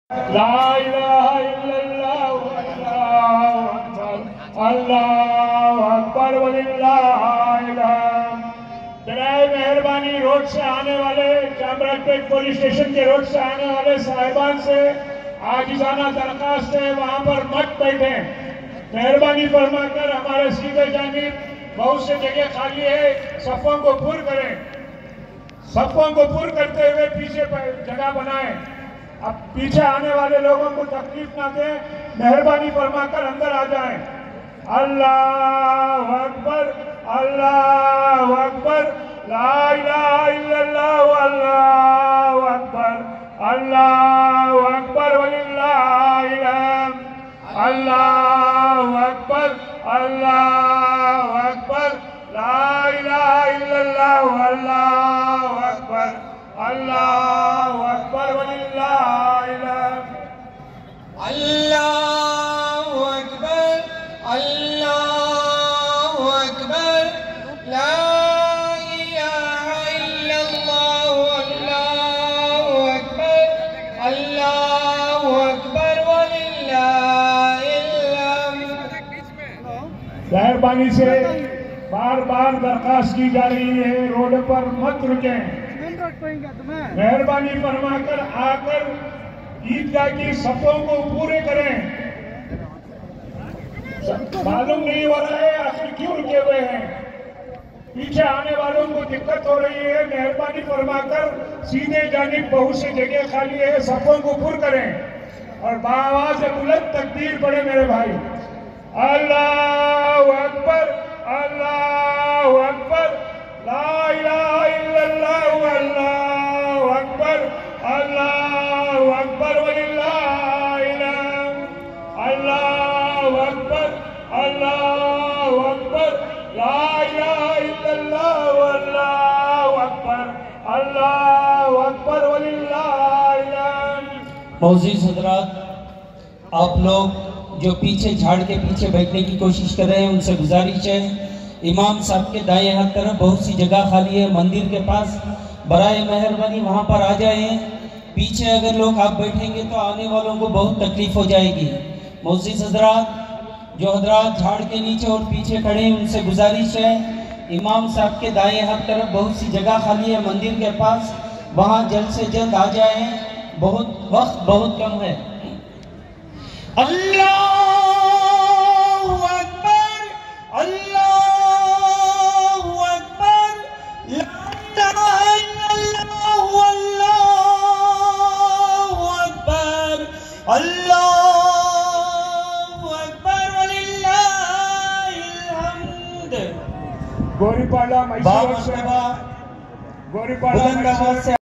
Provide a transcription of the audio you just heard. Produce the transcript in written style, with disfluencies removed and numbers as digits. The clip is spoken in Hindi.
ला इलाहा इल्लल्लाह अल्लाहु अकबर वलिल्लाहिल हम्द। जनाब मेहरबानी रोड से आने वाले चामराजपेट पुलिस स्टेशन के रोड से आने वाले साहिबान से आजिज़ाना दरखास्त है वहां पर मत बैठे। मेहरबानी फरमाकर हमारे सीधे जानिब बहुत से जगह खाली है, सफ़ों को पूर करें। सफ़ों को पूर करते हुए पीछे जगह बनाएं। अब पीछे आने वाले लोगों को तकलीफ ना दें, मेहरबानी फरमाकर अंदर आ जाएं। अल्लाहु अकबर अल्लाहु अकबर ला इलाहा इल्लल्लाह अल्लाहु अकबर वलिल्लाहिल हम्द। अल्लाहु अकबर ला इलाहा इल्लल्लाह अल्लाहु अकबर वलिल्लाहिल हम्द। अल्लाहु अकबर ला इलाहा इल्लल्लाह अल्लाहु अकबर वलिल्लाहिल हम्द। मेहरबानी से बार बार दरखास्त की जा रही है, रोड पर मत रुकें। मेहरबानी फरमाकर आकर ईदगाह की सफ़ों को पूरे करें। मालूम नहीं हो रहा है आखिर क्यों रुके हुए हैं, पीछे आने वालों को दिक्कत हो रही है। मेहरबानी फरमाकर सीधे जानिब बहुत से जगह खाली है, सफ़ों को पूर करें और बाआवाज़ बुलंद तकबीर पढ़े मेरे भाई। अल्लाहु अकबर ला इलाहा इल्लल्लाह अल्लाहु अकबर वलिल्लाहिल हम्द। अल्लाहु अकबर ला इलाहा इल्लल्लाह अल्लाहु अकबर वलिल्लाहिल हम्द। मौजूद हज़रात, आप लोग जो पीछे झाड़ के पीछे बैठने की कोशिश कर रहे हैं उनसे गुजारिश है, इमाम साहब के दाएं हाथ तरफ बहुत सी जगह खाली है मंदिर के पास, बराए मेहरबानी वहां पर आ जाएं। पीछे अगर लोग आप बैठेंगे तो आने वालों को बहुत तकलीफ हो जाएगी। मौजूद हज़रात, जो हज़रात झाड़ के नीचे और पीछे खड़े हैं उनसे गुजारिश है, इमाम साहब के दाएं हाथ तरफ बहुत सी जगह खाली है मंदिर के पास, वहां जल्द से जल्द आ जाएं, वक्त बहुत कम है। अल्लाहु अकबर अल्लाहु अकबर ला इलाहा इल्लल्लाह अल्लाहु अकबर वलिल्लाहिल हम्द। गोरीपाड़ा मैसूर से बुलंद आवाज से